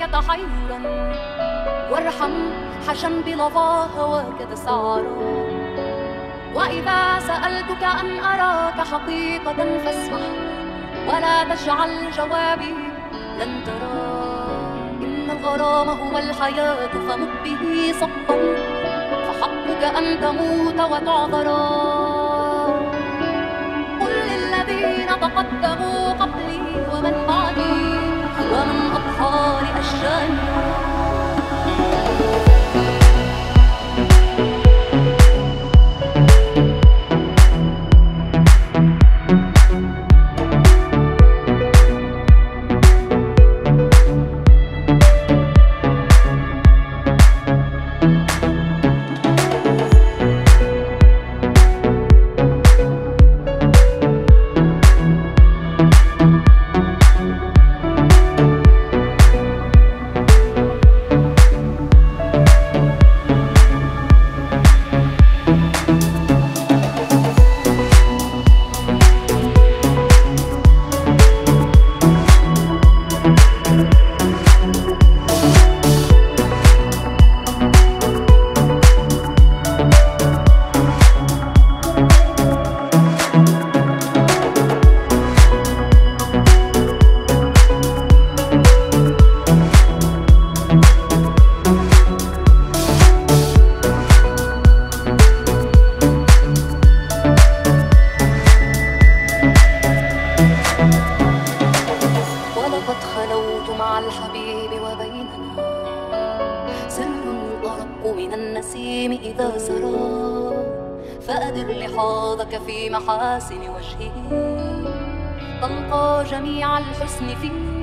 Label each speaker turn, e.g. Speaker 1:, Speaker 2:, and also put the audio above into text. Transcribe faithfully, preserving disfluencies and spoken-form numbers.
Speaker 1: فيك تحيرا، وارحم حشم بلظى هواك تسعرا. وإذا سألتك أن أراك حقيقة فاسمح، ولا تجعل جوابي لن ترى. إن الغرام هو الحياة فمت به صبا، فحقك أن تموت وتعذرا. قل للذين تقدموا قبلي ومن بعدي ومن أضحى لأشجاني. في محاسن وجهه، تلقى جميع الحسن فيه